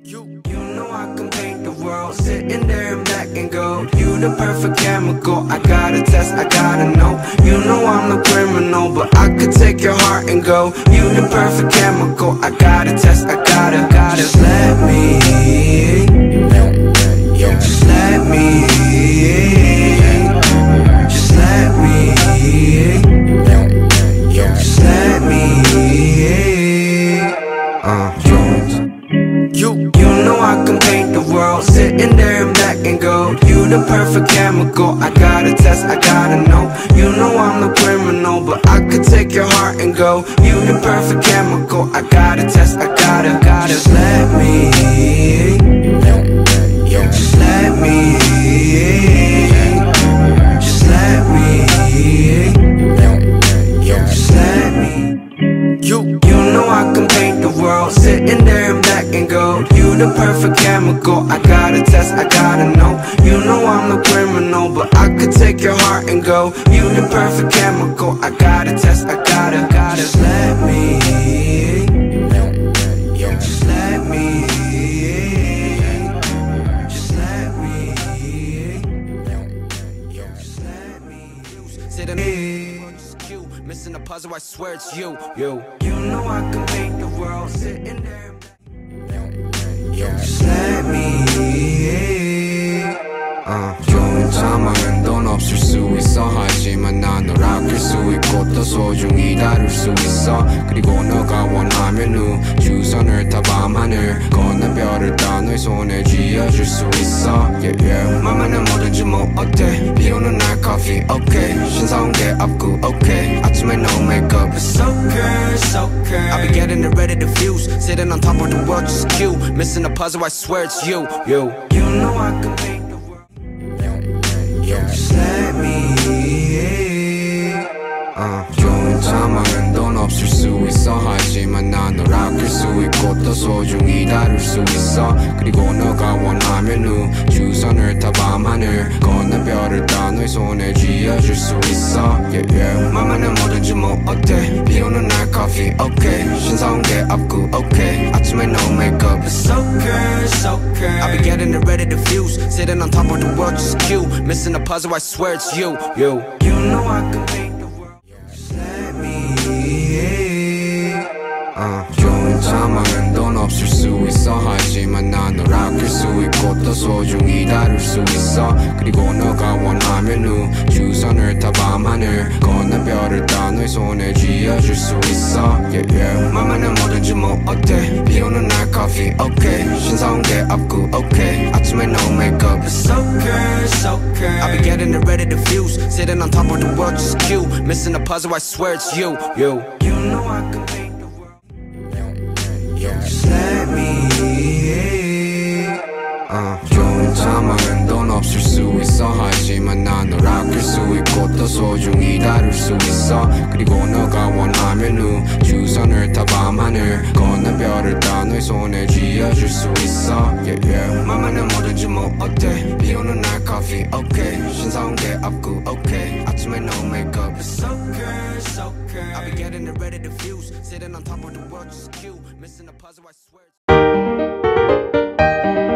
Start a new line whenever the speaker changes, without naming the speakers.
You know I can paint the world, sitting there in black and gold. You the perfect chemical, I gotta test, I gotta know. You know I'm the criminal, but I could take your heart and go. You the perfect chemical, I gotta test, I gotta just let me, just let me, just let me, just let me. You know I can paint the world, sitting there in black and gold. You the perfect chemical, I gotta test, I gotta know. You know I'm the criminal, but I could take your heart and go. You the perfect chemical, I gotta test, I gotta just let me, just let me, just let me, just let me. You know I can paint the world, sitting there in black and gold. You the perfect chemical, I gotta test, I gotta know. You know I'm the criminal, but I could take your heart and go. You the perfect chemical, I gotta test, I gotta just let me, just let me, just let me, just let me. Sitting missing a puzzle, I swear it's you. You know I can paint the world, sitting there. Just let me. 좋은 상황은 돈 없을 수 있어. 하지만 난 널 아낄 수 있고 또 소중히 다룰 수 있어. 그리고 너가 원하면 우주선을 타 밤하늘 건너 별을 따 너의 손에 쥐어줄 수 있어. 맘에는 뭐든지 뭐 어때. 비 오는 날 커피 okay. 신사온 게 없고 okay. 아침에 no makeup it's okay, it's okay. I'll be getting it ready to fuse. Sitting on top of the world just cute. Missing a puzzle, I swear it's you. You know I can paint the world. Just let me. 좋은 상황은 돈 없을 수 있어. 하지만 난 널 아낄 수 있고 또 소중히 다룰 수 있어. 그리고 너가 원하면 우주선을 타 밤하늘 건너 별을 따 너의 손에 쥐어줄 수 있어. 맘에는 뭐든지 뭐 어때. 비 오는 날 커피 okay. 신사온 게 없고 okay. 아침에 no makeup it's okay, it's okay. I'll be getting it ready to fuse. Sitting on top of the world just cute. Missing a puzzle, I swear it's you. You know I can paint the world. Just let me. 좋은 상황은 돈 없을 수 있어. 하지만 난 널 아낄 수 있고 또 소중히 다룰 수 있어. 그리고 너가 원하면 우주선을 타 밤하늘 건너 별을 따 너의 손에 쥐어줄 수 있어. 맘에는 뭐든지 뭐 어때. 비 오는 날 커피 okay. 신사온 게 없고 okay. 아침에 no makeup it's okay, it's okay. I'll be getting it ready to fuse. Sitting on top of the world just cute. Missing a puzzle, I swear it's you. You know I can paint the world. Just let me. 좋은 상황은 돈 없을 수 있어. 하지만 난 널 아낄 수 있고 또 소중히 다룰 수 있어. 그리고 너가 원하면 우주선을 타 밤하늘 건너 별을 따 너의 손에 쥐어줄 수 있어. 맘에는 뭐든지 뭐 어때. 비 오는 날 커피 okay. 신사온 게 없고 okay. 아침에 no makeup it's okay, it's okay. I'll be getting it ready to fuse. Sitting on top of the world just cute. Missing a puzzle, I swear.